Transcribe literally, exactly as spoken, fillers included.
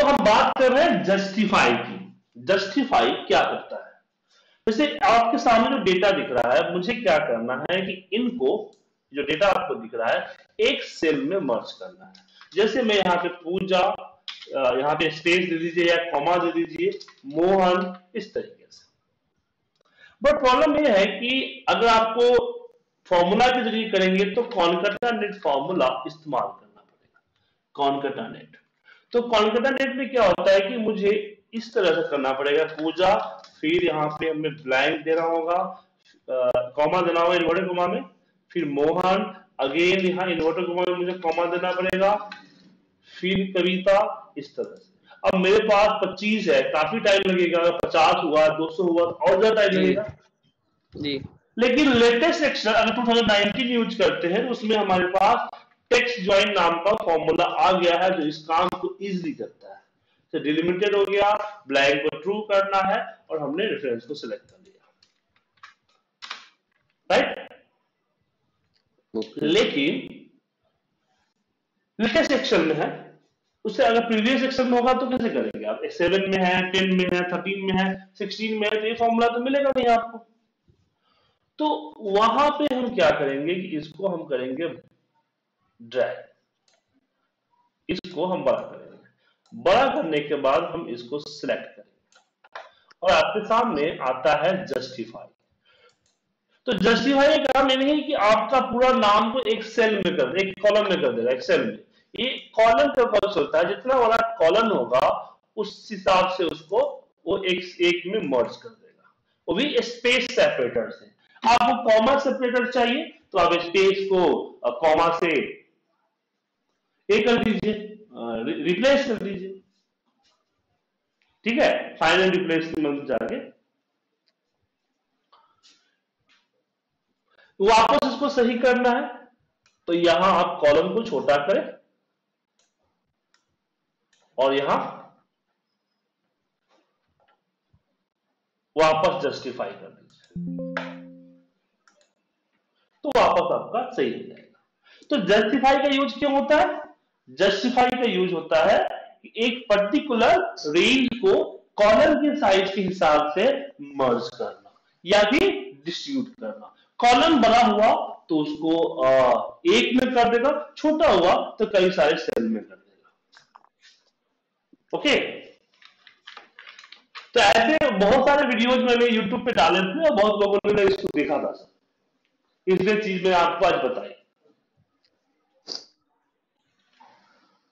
हम बात कर रहे हैं जस्टिफाई की। जस्टिफाई क्या करता है? जैसे आपके सामने जो डेटा दिख रहा है, मुझे क्या करना है कि इनको, जो डेटा आपको दिख रहा है, एक सेल में मर्ज करना है। जैसे मैं यहाँ पे पूजा, यहाँ पे स्पेस दे दीजिए या कॉमा दे दीजिए, मोहन, इस तरीके से। बट प्रॉब्लम यह है कि अगर आपको फॉर्मूला के जरिए करेंगे तो कॉनकैटेनेट फॉर्मूला इस्तेमाल करना पड़ेगा। कॉनकैटेनेट, तो कॉनकैटेनेट में क्या होता है कि मुझे इस तरह से करना पड़ेगा, पूजा, फिर यहाँ पे हमें ब्लैंक देना होगा, कॉमा देना होगा इन्वर्टेड कॉमा में, फिर मोहन, अगेन यहाँ इन्वर्टेड कॉमा में मुझे कॉमा देना पड़ेगा, फिर कविता, इस तरह से। अब मेरे पास पच्चीस है, काफी टाइम लगेगा, पचास हुआ, दो सौ हुआ, और ज्यादा टाइम लगेगा जी। लेकिन लेटेस्ट एक्सेल अगर दो हज़ार उन्नीस यूज करते हैं तो उसमें हमारे पास टेक्स्ट ज्वाइन नाम का फॉर्मूला आ गया है जो इस काम को इजीली करता है। तो डिलिमिटेड हो गया, ब्लैंक को ट्रू करना है और हमने रेफरेंस को सिलेक्ट कर लिया, राइट। लेकिन लेटेस्ट एक्सेल में है, उससे अगर प्रीवियस एक्सेल में होगा तो कैसे करेंगे आप? सेवन में है, टेन में है, थर्टीन में है, सिक्सटीन में है, तो ये फॉर्मूला तो मिलेगा नहीं आपको। तो वहां पे हम क्या करेंगे कि इसको हम करेंगे ड्रैग, इसको हम बड़ा करेंगे। बड़ा करने के बाद हम इसको सिलेक्ट करेंगे और आपके सामने आता है जस्टिफाई। तो जस्टिफाई का काम ये नहीं कि आपका पूरा नाम को एक सेल में कर दे, एक कॉलम में कर देगा, एक सेल में। ये कॉलम का कॉल होता है, जितना बड़ा कॉलम होगा उस हिसाब से उसको वो एक एक में मर्ज कर देगा, वो भी स्पेस सेपरेटर से। आपको कॉमा सेपरेटर चाहिए तो आप स्पेस को कॉमा से ए कर दीजिए, रिप्लेस कर दीजिए, ठीक है, फाइनल रिप्लेसमेंट जाके वापस इसको सही करना है। तो यहां आप कॉलम को छोटा करें और यहां वापस जस्टिफाई कर दीजिए, तो वापस आपका सही हो जाएगा। तो जस्टिफाई का यूज क्यों होता है? जस्टिफाई का यूज होता है कि एक पर्टिकुलर रेंज को कॉलम के साइज के हिसाब से मर्ज करना या फिर डिस्ट्रीब्यूट करना। कॉलम बड़ा हुआ तो उसको एक में कर देगा, छोटा हुआ तो कई सारे सेल में कर देगा। ओके, तो ऐसे बहुत सारे वीडियोज मैंने यूट्यूब पे डाले थे और बहुत लोगों ने इसको देखा था सर, इसलिए चीज मैंने आपको आज बताई।